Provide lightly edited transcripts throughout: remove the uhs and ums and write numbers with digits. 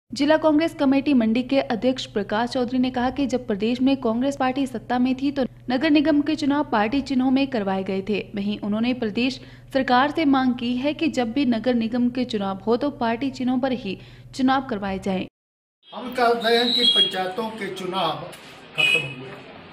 जिला कांग्रेस कमेटी मंडी के अध्यक्ष प्रकाश चौधरी ने कहा कि जब प्रदेश में कांग्रेस पार्टी सत्ता में थी तो नगर निगम के चुनाव पार्टी चिन्हों में करवाए गए थे। वहीं उन्होंने प्रदेश सरकार से मांग की है कि जब भी नगर निगम के चुनाव हो तो पार्टी चिन्हों पर ही चुनाव करवाए जाएं। हम कहते हैं कि पंचायतों के चुनाव खत्म हुए।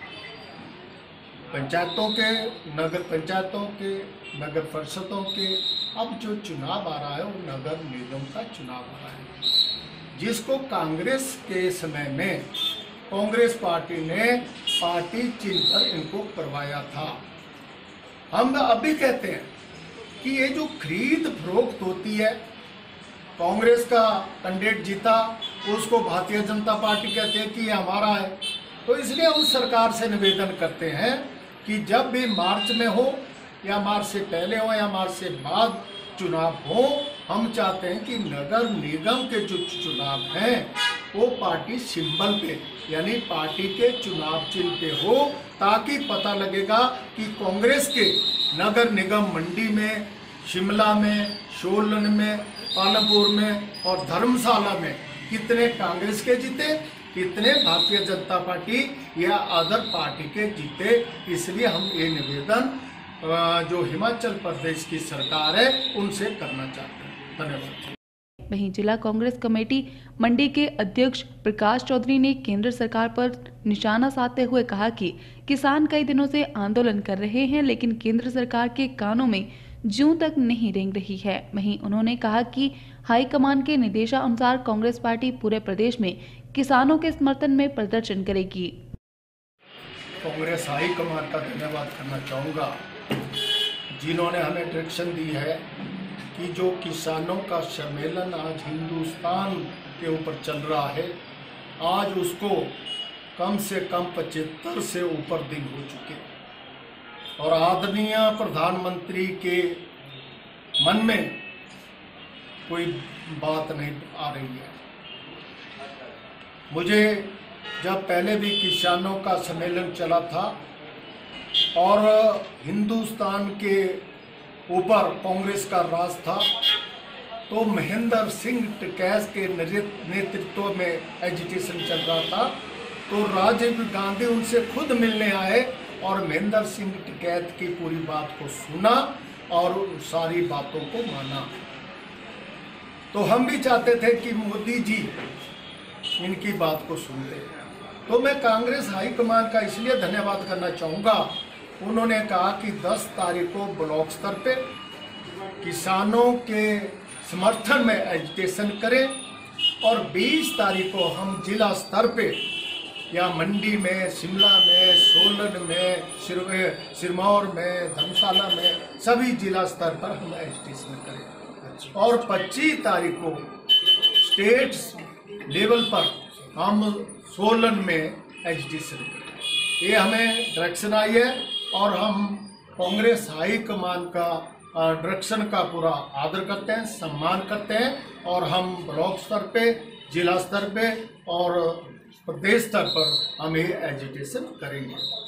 पंचायतों के, नगर पंचायतों के, नगर परिषदों के अब जो चुनाव आ रहा है वो नगर निगम का चुनाव आ रहा है, जिसको कांग्रेस के समय में कांग्रेस पार्टी ने पार्टी चिन्ह पर इनको करवाया था। हम अभी कहते हैं कि ये जो खरीद फरोख्त होती है, कांग्रेस का कैंडिडेट जीता उसको भारतीय जनता पार्टी कहते हैं कि ये हमारा है, तो इसलिए उस सरकार से निवेदन करते हैं कि जब भी मार्च में हो या मार्च से पहले हो या मार्च से बाद चुनाव हो, हम चाहते हैं कि नगर निगम के जो चुनाव हैं वो पार्टी सिंबल पे यानी पार्टी के चुनाव चिन्ह पे हो, ताकि पता लगेगा कि कांग्रेस के नगर निगम मंडी में, शिमला में, सोलन में, पालमपुर में और धर्मशाला में कितने कांग्रेस के जीते, कितने भारतीय जनता पार्टी या अदर पार्टी के जीते। इसलिए हम ये निवेदन जो हिमाचल प्रदेश की सरकार है उनसे करना चाहते हैं। धन्यवाद। वहीं जिला कांग्रेस कमेटी मंडी के अध्यक्ष प्रकाश चौधरी ने केंद्र सरकार पर निशाना साधते हुए कहा कि किसान कई दिनों से आंदोलन कर रहे हैं, लेकिन केंद्र सरकार के कानों में जूं तक नहीं रेंग रही है। वहीं उन्होंने कहा कि हाईकमान के निर्देशानुसार कांग्रेस पार्टी पूरे प्रदेश में किसानों के समर्थन में प्रदर्शन करेगी। कांग्रेस हाईकमान का धन्यवाद करना चाहूँगा, जिन्होंने हमें डायरेक्शन दी है कि जो किसानों का सम्मेलन आज हिंदुस्तान के ऊपर चल रहा है, आज उसको कम से कम 75 से ऊपर दिन हो चुके और आदरणीय प्रधानमंत्री के मन में कोई बात नहीं आ रही है। मुझे जब पहले भी किसानों का सम्मेलन चला था और हिंदुस्तान के ऊपर कांग्रेस का राज था, तो महेंद्र सिंह टिकैत के नेतृत्व में एजिटेशन चल रहा था, तो राजीव गांधी उनसे खुद मिलने आए और महेंद्र सिंह टिकैत की पूरी बात को सुना और सारी बातों को माना। तो हम भी चाहते थे कि मोदी जी इनकी बात को सुनते। तो मैं कांग्रेस हाईकमान का इसलिए धन्यवाद करना चाहूँगा, उन्होंने कहा कि 10 तारीख को ब्लॉक स्तर पे किसानों के समर्थन में एजिटेशन करें और 20 तारीख को हम जिला स्तर पे या मंडी में, शिमला में, सोलन में, सिरमौर में, धर्मशाला में, सभी जिला स्तर पर हम एजिटेशन करें और 25 तारीख को स्टेट लेवल पर हम सोलन में एजिटेशन करें। ये हमें डायरेक्शन आई है और हम कांग्रेस हाईकमान का डायरेक्शन का पूरा आदर करते हैं, सम्मान करते हैं और हम ब्लॉक स्तर पे, जिला स्तर पे और प्रदेश स्तर पर हम ये एजिटेशन करेंगे।